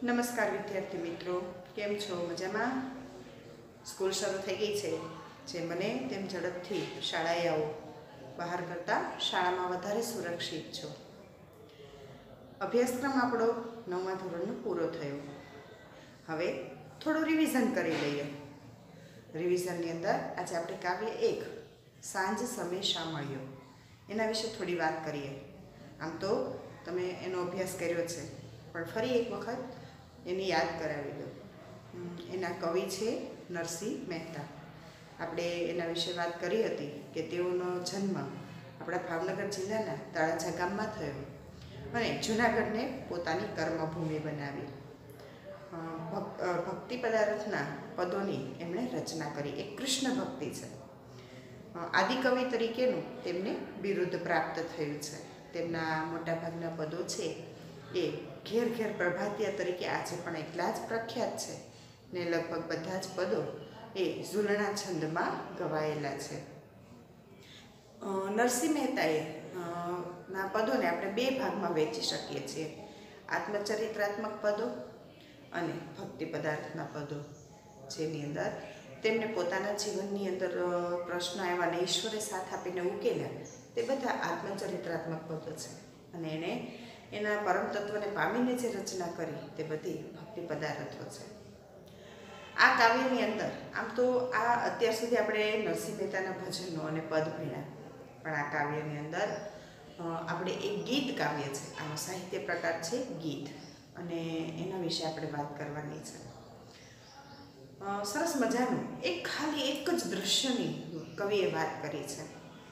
નમસ્કાર વિદ્યાર્થી મિત્રો, કેમ છો? મજામાં? સ્કૂલ શરૂ થઈ ગઈ છે. જે મને તેમ ઝડપથી શાળાએ આવો. બહાર કરતાં શાળામાં વધારે સુરક્ષિત છો. અભ્યાસક્રમ આપણો 9મા ધોરણનો પૂરો થયો. હવે થોડું રિવિઝન કરી લઈએ. રિવિઝનની અંદર આજે આપણે કાવ્ય 1 સાંજ સમય શા મળ્યો એના વિશે થોડી વાત કરીએ. આમ તો તમે એનો અભ્યાસ કર્યો છે, પણ ફરી એક વખત એની યાદ કરાવી દો. એના કવિ છે નરસિંહ મહેતા. આપણે એના વિશે વાત કરી હતી કે તેઓનો જન્મ આપણા ભાવનગર જિલ્લાના તળાજા ગામમાં થયો અને જૂનાગઢને પોતાની કર્મભૂમિ બનાવી. ભક્તિ પદાર્થના પદોની એમણે રચના કરી. એક કૃષ્ણ ભક્તિ છે. આદિકવિ તરીકેનું તેમને બિરુદ પ્રાપ્ત થયું છે. તેમના મોટાભાગના પદો છે એ ઘેર ઘેર પ્રભાતિયા તરીકે આજે પણ એટલા જ પ્રખ્યાત છે ને લગભગ બધા જ પદો એ ઝૂલણા છંદમાં ગવાયેલા છે. નરસિંહ મહેતાએ ના પદોને આપણે બે ભાગમાં વહેંચી શકીએ છીએ: આત્મચરિત્રાત્મક પદો અને ભક્તિ પદાર્થના પદો, જેની અંદર તેમને પોતાના જીવનની અંદર પ્રશ્નો આવ્યા ને ઈશ્વરે સાથ આપીને ઉકેલ્યા, તે બધા આત્મચરિત્રાત્મક પદો છે. અને એણે એના પરમ તત્વને પામીને જે રચના કરી તે બધી ભક્તિ પદાર્થો છે. આ કાવ્યની અંદર આમ તો આ અત્યાર સુધી આપણે નરસિંહ મહેતાના ભજનો અને પદ ભણ્યા, પણ આ કાવ્યની અંદર આપણે એક ગીત કાવ્ય છે. આનો સાહિત્ય પ્રકાર છે ગીત, અને એના વિશે આપણે વાત કરવાની છે. સરસ મજાનું ખાલી એક જ દૃશ્યની કવિએ વાત કરી છે.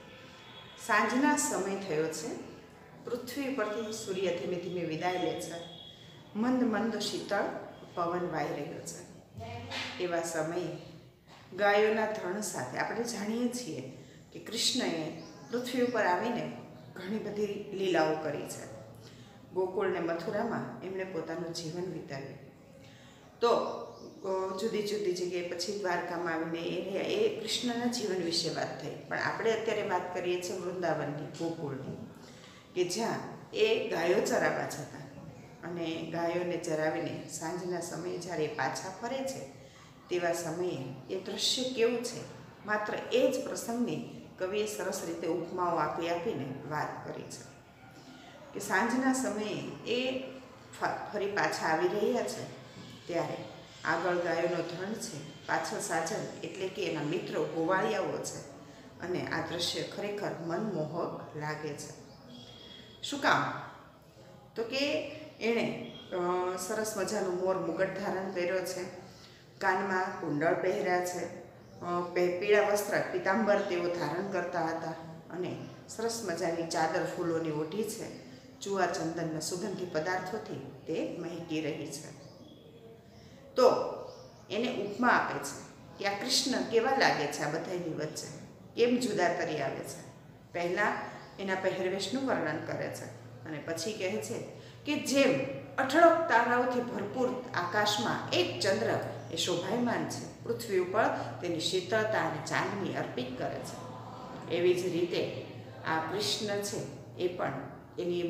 સાંજના સમય થયો છે, પૃથ્વી પરથી સૂર્ય ધીમે ધીમે વિદાય લે છે, મંદ મંદ શીતળ પવન વાઈ રહ્યો છે. એવા સમયે ગાયોના ધણ સાથે આપણે જાણીએ છીએ કે કૃષ્ણએ પૃથ્વી ઉપર આવીને ઘણી બધી લીલાઓ કરી છે. ગોકુળ ને મથુરામાં એમણે પોતાનું જીવન વિતાવ્યું. તો જુદી જુદી જગ્યાએ પછી દ્વારકામાં આવીને એ કૃષ્ણના જીવન વિશે વાત થઈ. પણ આપણે અત્યારે વાત કરીએ છીએ વૃંદાવનની, ગોકુળની, કે જ્યાં એ ગાયો ચરાવવા જતા અને ગાયોને ચરાવીને સાંજના સમયે જ્યારે એ પાછા ફરે છે તેવા સમયે એ દૃશ્ય કેવું છે, માત્ર એ જ પ્રસંગની કવિએ સરસ રીતે ઉપમાઓ આપીને વાત કરી છે કે સાંજના સમયે એ ફરી પાછા આવી રહ્યા છે ત્યારે આગળ ગાયોનો ધણ છે, પાછળ સાજન એટલે કે એના મિત્રો ગોવાળિયાઓ છે, અને આ દૃશ્ય ખરેખર મનમોહક લાગે છે. શું કામ? તો કે એણે સરસ મજાનું મોર મુગટ ધારણ કર્યો છે, કાનમાં કુંડળ પહેર્યા છે, પીળા વસ્ત્ર પીતાંબર તેઓ ધારણ કરતા હતા, અને સરસ મજાની ચાદર ફૂલોની ઓઢી છે. ચૂવા ચંદનના સુગંધી પદાર્થોથી તે મહેકી રહી છે. તો એને ઉપમા આપે છે કે આ કૃષ્ણ કેવા લાગે છે આ બધાની વચ્ચે, કેમ જુદા તરી આવે છે. પહેલાં એના પહેરવેશનું વર્ણન કરે છે અને પછી કહે છે કે જેમ અઠળક તારાઓથી ભરપૂર આકાશમાં એક ચંદ્ર એ શોભાયમાન છે, પૃથ્વી ઉપર તેની શીતળતા અને ચાંદની અર્પિત કરે છે, એવી જ રીતે આ કૃષ્ણ છે એ પણ એની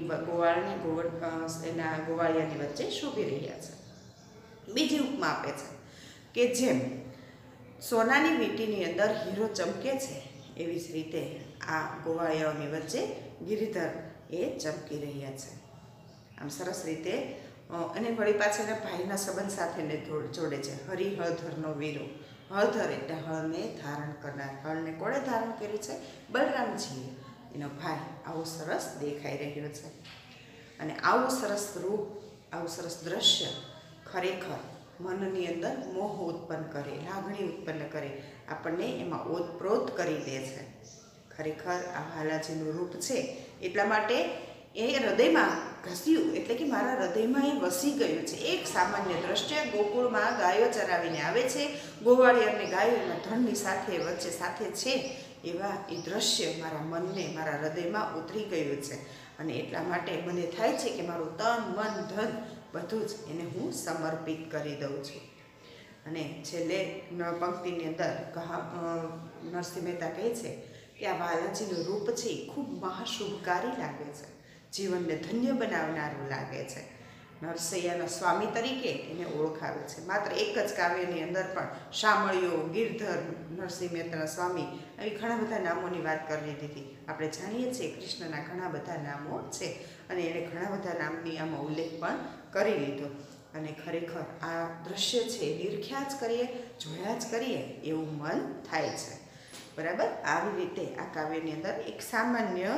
એના ગોવાળિયાની વચ્ચે શોભી રહ્યા છે. બીજી ઉપમા આપે છે કે જેમ સોનાની વીંટીની અંદર હીરો ચમકે છે, એવી જ રીતે આ ગોવાળિયાઓની વચ્ચે ગિરિધર એ ચમકી રહ્યા છે. આમ સરસ રીતે અને વળી પાછળના ભાઈના સંબંધ સાથેને જોડે છે. હરિહળધરનો વીરો, હળધર એટલે હળને ધારણ કરનાર. હળને કોણે ધારણ કરી છે? બલરામજીએ, એનો ભાઈ. આવો સરસ દેખાઈ રહ્યો છે. અને આવું સરસ રૂપ, આવું સરસ દ્રશ્ય ખરેખર મનની અંદર મોહ ઉત્પન્ન કરે, લાગણી ઉત્પન્ન કરે, આપણને એમાં ઓતપ્રોત કરી દે છે. ખરેખર આ બાલાજીનું રૂપ છે, એટલા માટે એ હૃદયમાં ઘસ્યું, એટલે કે મારા હૃદયમાં એ વસી ગયું છે. એક સામાન્ય દ્રશ્ય, ગોકુળમાં ગાયો ચરાવીને આવે છે, ગોવાળિયા અને ગાયો એના ધણની સાથે વચ્ચે સાથે છે, એવા એ દ્રશ્ય મારા મનને, મારા હૃદયમાં ઉતરી ગયું છે. અને એટલા માટે મને થાય છે કે મારું તન, મન, ધન બધું જ એને હું સમર્પિત કરી દઉં છું. અને છેલ્લે પંક્તિની અંદર નરસિંહ મહેતા કહે છે કે આ બાલાજીનું રૂપ છે એ ખૂબ મહાશુભકારી લાગે છે, જીવનને ધન્ય બનાવનારું લાગે છે. નરસૈયાના સ્વામી તરીકે એને ઓળખાવે છે. માત્ર એક જ કાવ્યની અંદર પણ શામળિયો, ગિરધર, નરસિંહ મહેતાના સ્વામી આવી ઘણા બધા નામોની વાત કરી દીધી. આપણે જાણીએ છીએ કૃષ્ણના ઘણા બધા નામો છે અને એને ઘણા બધા નામની આમાં ઉલ્લેખ પણ કરી લીધો. અને ખરેખર આ દ્રશ્ય છે નિરખ્યા જ કરીએ, જોયા જ કરીએ એવું મન થાય છે. બરાબર. આવી રીતે આ કાવ્યની અંદર એક સામાન્ય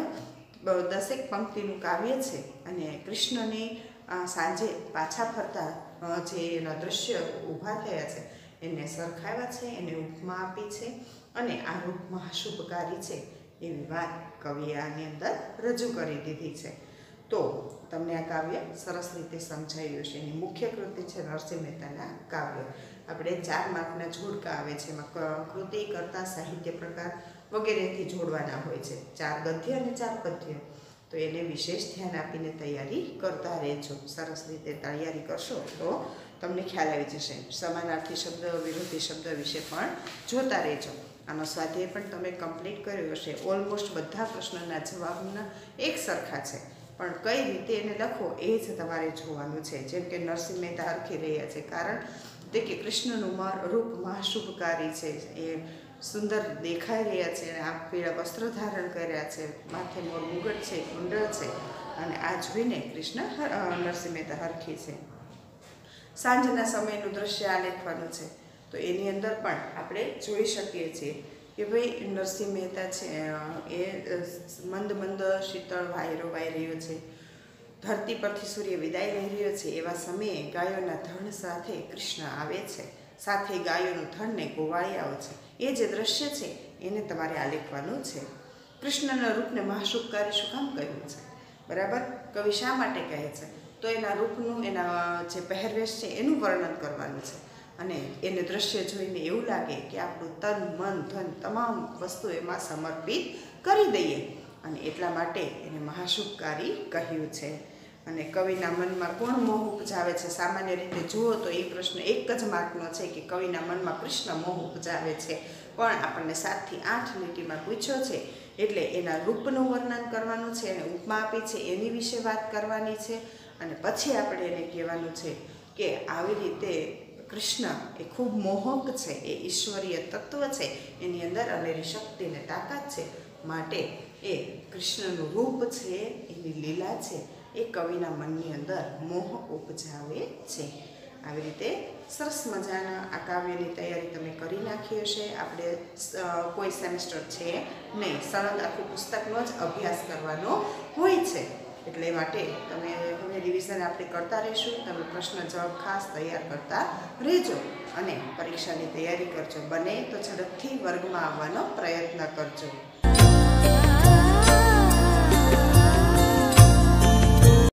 10 પંક્તિનું કાવ્ય છે અને કૃષ્ણની સાંજે પાછા ફરતા જે એના દ્રશ્ય ઊભા થયા છે એને સરખાવ્યા છે, એને ઉપમા આપી છે અને આ રૂપમાં શુભકારી છે એવી વાત કવિએ આની અંદર રજૂ કરી દીધી છે. તો તમને આ કાવ્ય સરસ રીતે સમજાયું છે. એની મુખ્ય કૃતિ છે નરસિંહ મહેતાના કાવ્ય. આપણે 4 માર્કના જોડકા આવે છે. એમાં કૃતિ, કર્તા, સાહિત્ય પ્રકાર વગેરેથી જોડવાના હોય છે. 4 ગદ્ય અને 4 પદ્ય. તો એને વિશેષ ધ્યાન આપીને તૈયારી કરતા રહેજો. સરસ રીતે તૈયારી કરશો તો તમને ખ્યાલ આવી જશે. સમાનાર્થી શબ્દ, વિરોધી શબ્દ વિશે પણ જોતા રહેજો. આનો સ્વાધ્યાય પણ તમે કમ્પ્લીટ કર્યો હશે. ઓલમોસ્ટ બધા પ્રશ્નના જવાબના એક સરખા છે, પણ કઈ રીતે એને લખો એ જ તમારે જોવાનું છે. જેમ કે નરસિંહ મહેતા હરખી રહ્યા છે, કારણ તે કે કૃષ્ણનું રૂપ મહાશુભકારી છે, એ સુંદર દેખાઈ રહ્યા છે અને આ પીળા વસ્ત્ર ધારણ કર્યા છે, માથે મોર મુગટ છે, કુંડળ છે અને આ જોઈને નરસિંહ મહેતા હરખી છે. સાંજના સમયનું દ્રશ્ય આલેખવાનું છે. તો એની અંદર પણ આપણે જોઈ શકીએ છીએ કે ભાઈ નરસિંહ મહેતા છે એ મંદ મંદ શીતળ વાયરો વાઈ રહ્યો છે, ધરતી પરથી સૂર્ય વિદાય લઈ રહ્યો છે. એવા સમયે ગાયોના ધણ સાથે કૃષ્ણ આવે છે, સાથે ગાયોનું ધણને ગોવાળી આવે છે. એ જે દ્રશ્ય છે એને તમારે આલેખવાનું છે. કૃષ્ણના રૂપને મહાશુભકારી શું કામ કહ્યું છે? બરાબર. કવિ શા માટે કહે છે? તો એના રૂપનું, એના જે પહેરવેશ છે એનું વર્ણન કરવાનું છે અને એને દ્રશ્ય જોઈને એવું લાગે કે આપણું તન, મન, ધન તમામ વસ્તુ એમાં સમર્પિત કરી દઈએ અને એટલા માટે એને મહાશુભકારી કહ્યું છે. અને કવિના મનમાં કોણ મોહ ઉપજાવે છે? સામાન્ય રીતે જુઓ તો એ પ્રશ્ન એક જ માર્કનો છે કે કવિના મનમાં કૃષ્ણ મોહ ઉપજાવે છે, પણ આપણને 7 થી 8 લીટીમાં પૂછ્યો છે એટલે એના રૂપનું વર્ણન કરવાનું છે, એને ઉપમા આપી છે એની વિશે વાત કરવાની છે અને પછી આપણે એને કહેવાનું છે કે આવી રીતે કૃષ્ણ એ ખૂબ મોહક છે, એ ઈશ્વરીય તત્વ છે, એની અંદર અનેરી શક્તિ અને તાકાત છે, માટે એ કૃષ્ણનું રૂપ છે, એની લીલા છે, એ કવિના મનની અંદર મોહ ઉપજાવે છે. આવી રીતે સરસ મજાના આ કાવ્યની તૈયારી તમે કરી નાખી હશે. આપણે કોઈ સેમેસ્ટર છે નહીં, સળંગ આખું પુસ્તકનો જ અભ્યાસ કરવાનો હોય છે. એટલે માટે તમે હવે રિવિઝન આપણે કરતા રહીશું. તમે પ્રશ્ન જવાબ ખાસ તૈયાર કરતા રહેજો અને પરીક્ષાની તૈયારી કરજો. બને તો ઝડપથી વર્ગમાં આવવાનો પ્રયત્ન કરજો.